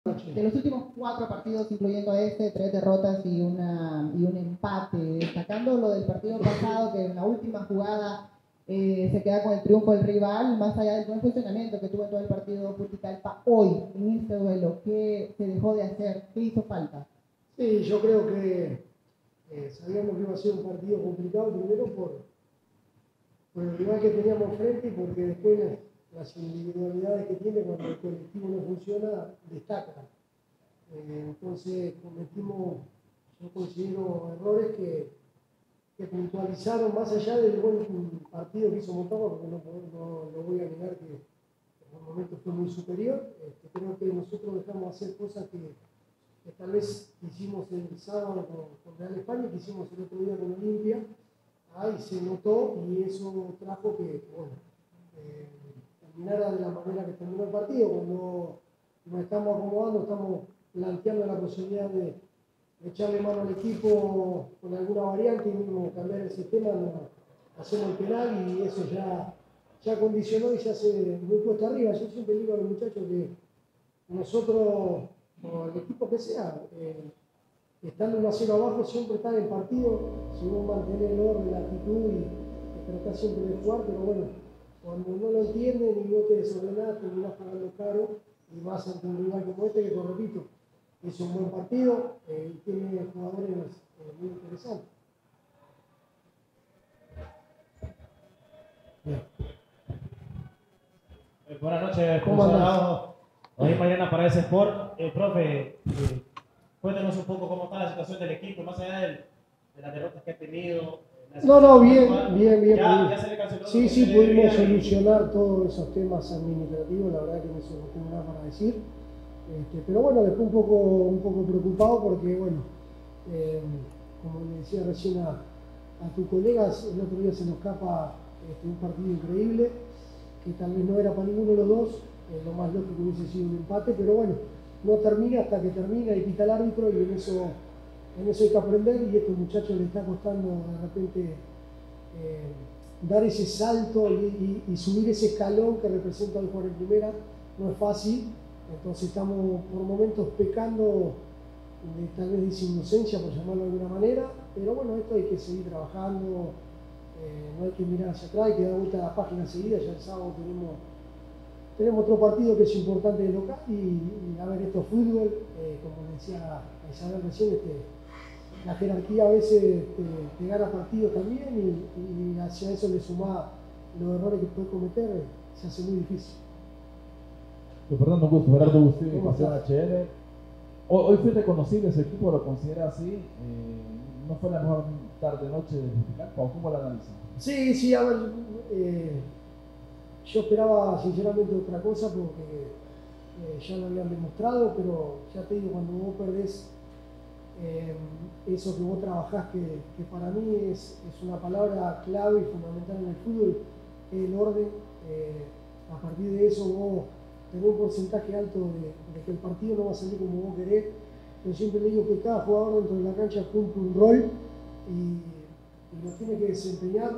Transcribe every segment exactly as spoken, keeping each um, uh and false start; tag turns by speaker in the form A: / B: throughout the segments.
A: De los últimos cuatro partidos, incluyendo este, tres derrotas y, una, y un empate, destacando lo del partido pasado, que en la última jugada eh, se queda con el triunfo del rival, más allá del buen funcionamiento que tuvo en todo el partido Puticalpa, hoy, en este duelo, ¿qué se dejó de hacer? ¿Qué hizo falta?
B: Sí, yo creo que eh, sabíamos que iba a ser un partido complicado, primero por, por el rival que teníamos frente y porque después las, las individualidades que tiene cuando el colectivo no funciona, destacan. Eh, entonces cometimos, yo considero, errores que, que puntualizaron más allá del buen partido que hizo Motagua, porque no, no, no voy a negar que en un momento fue muy superior. Este, creo que nosotros dejamos hacer cosas que, que tal vez hicimos el sábado con, con Real España, que hicimos el otro día con Olimpia, ahí se notó y eso trajo que, que bueno, eh, terminara de la manera que terminó el partido. Cuando nos estamos acomodando, estamos planteando la posibilidad de echarle mano al equipo con alguna variante y mismo cambiar el sistema, no, hacemos el penal y eso ya, ya condicionó y se hace muy puesta arriba. Yo siempre digo a los muchachos que nosotros, o el equipo que sea, eh, estando uno a cero abajo, siempre estar en partido, si vos mantenés el orden, la actitud y tratar siempre de jugar, pero bueno, cuando no lo entienden y vos te desordenás, terminás pagando caro y vas ante un rival como este, que te repito, es un buen partido eh, y tiene jugadores eh, muy interesantes.
C: Bien. Eh, buenas noches,
B: ¿Cómo andás?
C: Hoy mañana para ese Sport. Eh, profe, eh, cuéntanos un poco cómo está la situación del equipo, más allá del, de las derrotas que ha tenido.
B: No, no, bien, bien, bien.
C: Ya, ya se le canceló.
B: Sí, sí, pudimos solucionar todos esos temas administrativos, la verdad que no se me tengo nada para decir. Este, pero bueno, después un poco, un poco preocupado porque, bueno, eh, como le decía recién a, a tus colegas, el otro día se nos escapa este, un partido increíble, que tal vez no era para ninguno de los dos, eh, lo más lógico hubiese sido un empate, pero bueno, no termina hasta que termina y pita el árbitro y en eso, en eso hay que aprender y a estos muchachos les está costando de repente eh, dar ese salto y, y, y subir ese escalón que representa el jugar en primera, no es fácil. Entonces estamos por momentos pecando de tal vez de inocencia, por llamarlo de alguna manera, pero bueno, esto hay que seguir trabajando, eh, no hay que mirar hacia atrás, hay que dar vuelta a la página seguida. Ya el sábado tenemos, tenemos otro partido que es importante de local y, y a ver, esto es fútbol, eh, como decía Isabel recién, este, la jerarquía a veces te, te gana partidos también y, y hacia eso le suma los errores que puede cometer, se hace muy difícil.
D: Fernando, un gusto. Gerardo Agustín, Pasión H N. Hoy fue reconocible ese equipo, lo considera así. Eh, ¿No fue la mejor tarde-noche de Puticalpa o cómo la analizan?
B: Sí, sí, a ver, eh, yo esperaba sinceramente otra cosa porque eh, ya lo habían demostrado, pero ya te digo, cuando vos perdés eh, eso que vos trabajás, que, que para mí es, es una palabra clave y fundamental en el fútbol, el orden, eh, a partir de eso vos tener un porcentaje alto de, de que el partido no va a salir como vos querés. Yo siempre le digo que cada jugador dentro de la cancha cumple un rol y, y lo tiene que desempeñar,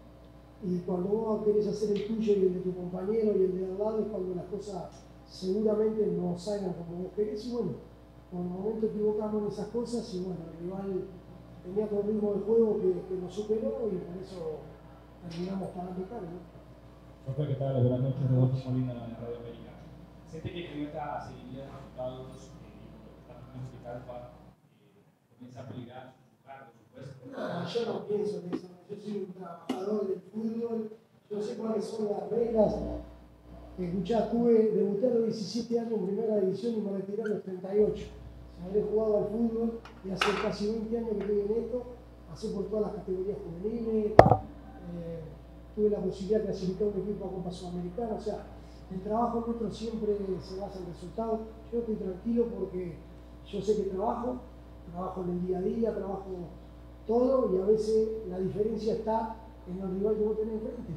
B: y cuando vos querés hacer el tuyo y el de tu compañero y el de al lado es cuando las cosas seguramente no salgan como vos querés. Y bueno, por el momento equivocamos en esas cosas y bueno, el rival tenía todo el ritmo de juego que, que nos superó y por eso terminamos pagando caro, ¿no?
D: Profe, ¿qué tal? Buenas noches, Rodolfo Molina de Radio América.
E: ¿Siente que con esta seguidilla de resultados eh, y con lo que está en Puticalpa eh, comienza a peligrar su cargo, su puesto?
B: No, yo no pienso en eso. Yo soy un trabajador del fútbol, yo sé cuáles son las reglas. Escuchá, tuve, debuté a los diecisiete años en primera división y me retiré a los treinta y ocho. O sea, habré jugado al fútbol y hace casi veinte años que estoy en esto, pasé por todas las categorías juveniles, eh, tuve la posibilidad de clasificar un equipo a Copa Sudamericana. O sea, el trabajo nuestro siempre se basa en resultados. Yo estoy tranquilo porque yo sé que trabajo, trabajo en el día a día, trabajo todo y a veces la diferencia está en el rival que vos tenés enfrente.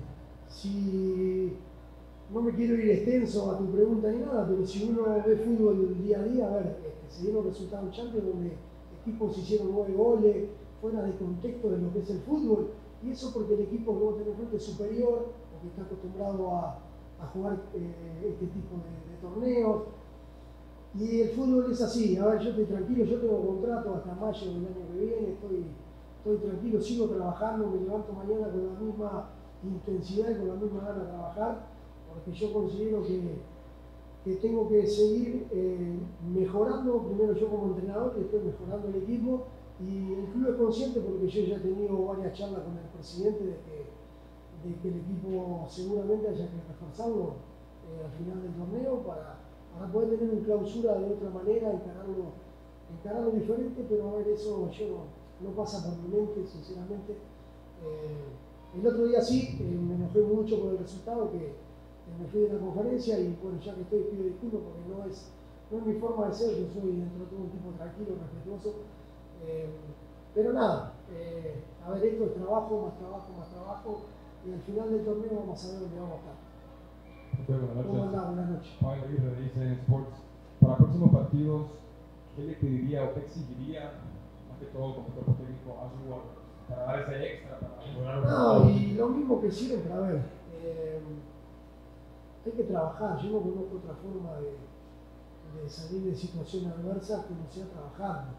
B: Si no me quiero ir extenso a tu pregunta ni nada, pero si uno ve fútbol día a día, a ver, este, se dieron resultados en Champions donde equipos hicieron nueve goles fuera de contexto de lo que es el fútbol, y eso porque el equipo que vos tenés enfrente es superior, porque está acostumbrado a, a jugar eh, este tipo de, de torneos. Y el fútbol es así, a ver, yo estoy tranquilo, yo tengo contrato hasta mayo del año que viene, estoy, estoy tranquilo, sigo trabajando, me levanto mañana con la misma intensidad y con la misma gana de trabajar, porque yo considero que, que tengo que seguir eh, mejorando, primero yo como entrenador y después mejorando el equipo, y el club es consciente porque yo ya he tenido varias charlas con el presidente de que, de que el equipo seguramente haya que reforzarlo eh, al final del torneo para para poder tener una clausura de otra manera, encararlo, encararlo diferente, pero a ver, eso yo no, no pasa por mi mente, sinceramente. Eh, el otro día sí, eh, me enojé mucho por el resultado, que, que me fui de la conferencia y bueno, ya que estoy pido disculpas porque no es, no es mi forma de ser, yo soy dentro de todo un tipo tranquilo, respetuoso. Eh, pero nada, eh, a ver, esto es trabajo, más trabajo, más trabajo, y al final del torneo vamos a ver dónde vamos a estar.
F: Buenas noches.
B: ¿Cómo andás? Buenas noches.
F: Pablo Aguirre de I C N Sports. Para próximos partidos, ¿qué le pediría o qué exigiría, más que todo como cuerpo técnico, a su jugador para dar ese extra, para lograr un
B: No,
F: resultado?
B: y lo mismo que siempre, a ver, eh, hay que trabajar. Yo no conozco otra forma de, de salir de situaciones adversas que no sea trabajando.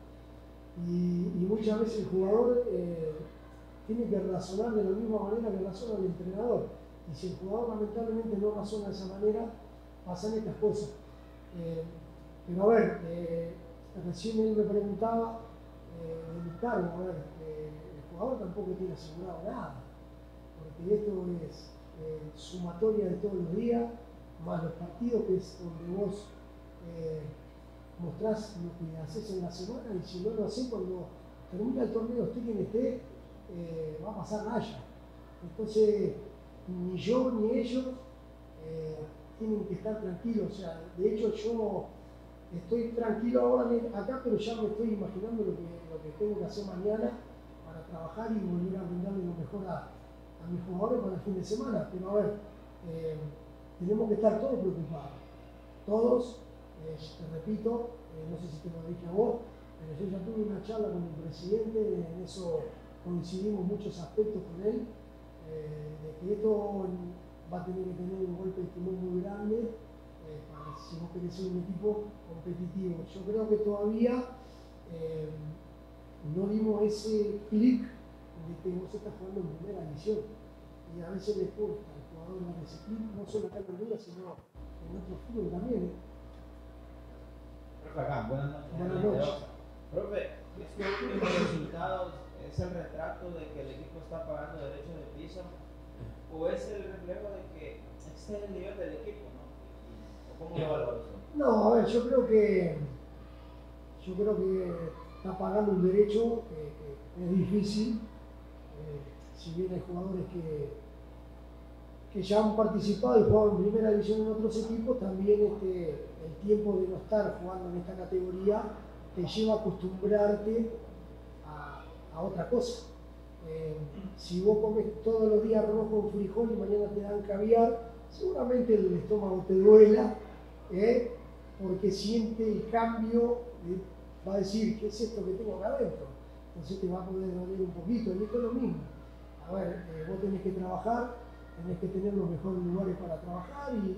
B: Y, y muchas veces el jugador eh, tiene que razonar de la misma manera que razona el entrenador. Y si el jugador lamentablemente no razona de esa manera, pasan estas cosas. Eh, pero a ver, eh, recién él me preguntaba eh, de mi cargo, a ver, eh, el jugador tampoco tiene asegurado nada, porque esto es eh, sumatoria de todos los días, más los partidos, que es donde vos eh, mostrás lo que haces en la semana, y si no lo haces cuando termina el torneo, esté quien esté, eh, va a pasar raya. Entonces, ni yo ni ellos eh, tienen que estar tranquilos. O sea, de hecho yo estoy tranquilo ahora acá, pero ya me estoy imaginando lo que, lo que tengo que hacer mañana para trabajar y volver a brindarle lo mejor a, a mis jugadores para el fin de semana. Pero a ver, eh, tenemos que estar todos preocupados. Todos, eh, te repito, eh, no sé si te lo dije a vos, pero yo ya tuve una charla con el presidente, en eso coincidimos muchos aspectos con él. Eh, de que esto va a tener que tener un golpe de timón muy grande eh, para si vos querés ser un equipo competitivo. Yo creo que todavía eh, no dimos ese clic de que vos estás jugando en primera división y a veces le cuesta al jugador dar ese clic, no solo acá en Honduras, sino en otro fútbol también. ¿eh?
G: Profe, acá, buenas noches.
B: Buenas noches.
G: Profe, estos últimos resultados es el retrato de que el equipo está pagando derechos de piso o es el reflejo de que este es el nivel del equipo, ¿no? ¿O cómo lo valora usted?
B: No, a ver, yo creo que yo creo que está pagando un derecho que, que es difícil. Eh, si bien hay jugadores que, que ya han participado y jugado en primera división en otros equipos, también este, el tiempo de no estar jugando en esta categoría te lleva a acostumbrarte a, a otra cosa. Eh, si vos comes todos los días arroz con frijol y mañana te dan caviar, seguramente el estómago te duela, ¿eh? porque siente el cambio, eh, va a decir, ¿qué es esto que tengo acá adentro? Entonces te va a poder doler un poquito, y esto es lo mismo. A ver, eh, vos tenés que trabajar, tenés que tener los mejores lugares para trabajar y,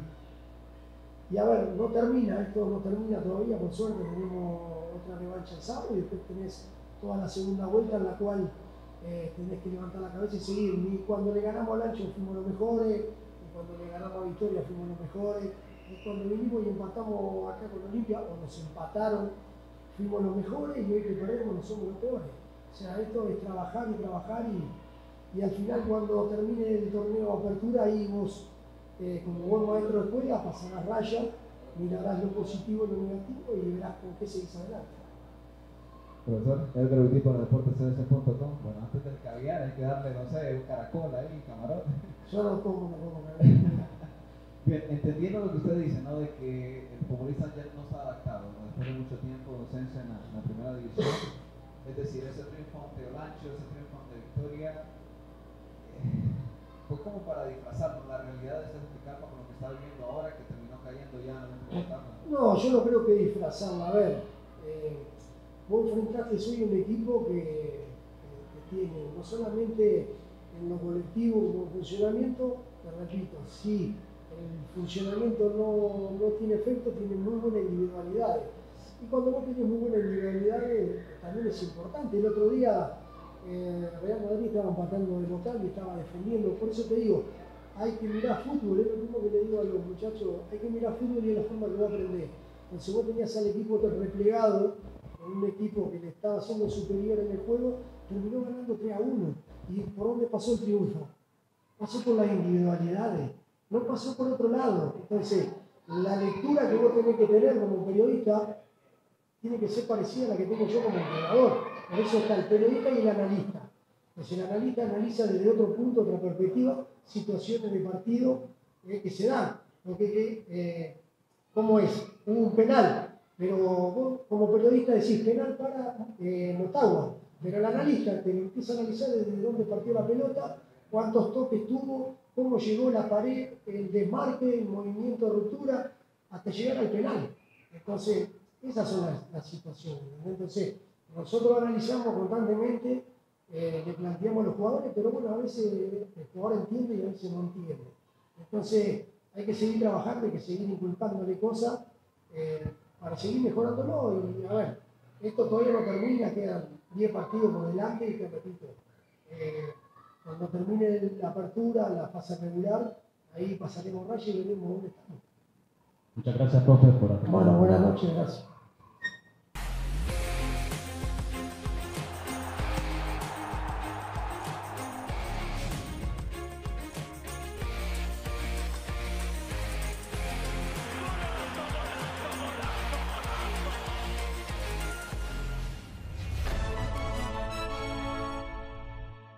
B: y, y a ver, no termina, esto no termina todavía, por suerte tenemos otra revancha el sábado y después tenés toda la segunda vuelta en la cual eh, tenés que levantar la cabeza y seguir. Ni cuando le ganamos al Ancho fuimos los mejores, ni cuando le ganamos a Victoria fuimos los mejores, ni cuando vinimos y empatamos acá con Olimpia o nos empataron fuimos los mejores y hoy que perdemos no somos los peores. O sea, esto es trabajar y trabajar y, y al final cuando termine el torneo de apertura ahí vos, eh, como buen maestro de escuela, pasarás raya, mirarás lo positivo y lo negativo y verás con qué seguís adelante.
D: Profesor, Edgar Urquiz para deportes c d c punto com. Bueno, antes del caviar hay que darle, no sé, un caracol ahí, un camarón.
B: Yo no como, no como caviar.
D: Bien, entendiendo lo que usted dice, ¿no? De que el futbolista ya no está adaptado, ¿no? Después de mucho tiempo de ausencia en la, en la primera división, es decir, ese triunfo ante Olancho, ese triunfo ante Victoria, eh, fue como para disfrazarnos la realidad de este Juticalpa con lo que está viviendo ahora, que terminó cayendo ya en la última etapa.
B: No, yo no creo que disfrazarla. A ver, eh, vos enfrentaste hoy un equipo que, que, que tiene no solamente en lo colectivo como en funcionamiento, te repito, sí. el funcionamiento no, no tiene efecto, tiene muy buenas individualidades. Y cuando vos tenés muy buenas individualidades, también es importante. El otro día, eh, Real Madrid estaba empatando de local y estaba defendiendo. Por eso te digo, hay que mirar fútbol. Es lo mismo que le digo a los muchachos, hay que mirar fútbol y es la forma que vos aprendés. Entonces vos tenías al equipo replegado, con un equipo que le estaba haciendo superior en el juego, terminó ganando tres a uno. ¿Y por dónde pasó el triunfo? Pasó por las individualidades, no pasó por otro lado. Entonces, la lectura que vos tenés que tener como periodista tiene que ser parecida a la que tengo yo como entrenador. Por eso está el periodista y el analista. Entonces, el analista analiza desde otro punto, otra perspectiva, situaciones de partido eh, que se dan. Porque, eh, ¿cómo es? Hubo un penal, pero vos como periodista decís penal para eh, Motagua, pero el analista te empieza a analizar desde dónde partió la pelota, cuántos toques tuvo, cómo llegó la pared, el desmarque, el movimiento de ruptura, hasta llegar al penal. Entonces, esas son las, las situaciones. Entonces, nosotros analizamos constantemente, eh, le planteamos a los jugadores, pero bueno, a veces el jugador entiende y a veces no entiende. Entonces, hay que seguir trabajando, hay que seguir inculcándole cosas eh, para seguir mejorándolo. Y a ver, esto todavía no termina, quedan diez partidos por delante y te repito, eh, cuando termine la apertura, la fase regular, ahí pasaremos raya y veremos dónde estamos.
C: Muchas gracias, profe, por atender.
B: Bueno, buenas noches, gracias.